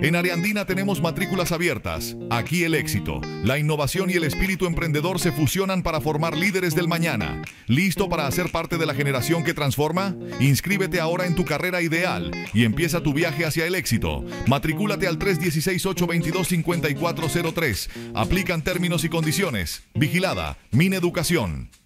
En Ariandina tenemos matrículas abiertas. Aquí el éxito, la innovación y el espíritu emprendedor se fusionan para formar líderes del mañana. ¿Listo para hacer parte de la generación que transforma? Inscríbete ahora en tu carrera ideal y empieza tu viaje hacia el éxito. Matricúlate al 316-822-5403. Aplican términos y condiciones. Vigilada Mineducación.